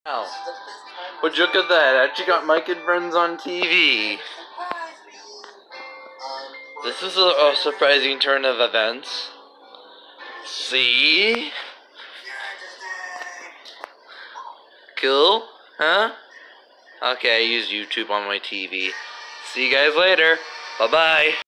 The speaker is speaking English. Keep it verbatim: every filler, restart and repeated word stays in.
Wow. Would you look at that? I actually got Mike and Friends on T V. This is a, a surprising turn of events. See? Cool? Huh? Okay, I use YouTube on my T V. See you guys later. Bye-bye.